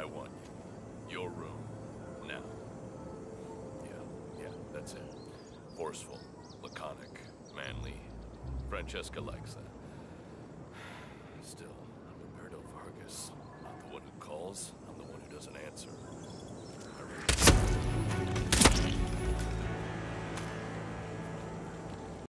I want you. Your room. Now. Yeah, that's it. Forceful, laconic, manly. Francesca likes that. Still, I'm Roberto Vargas. Not the one who calls, I'm the one who doesn't answer.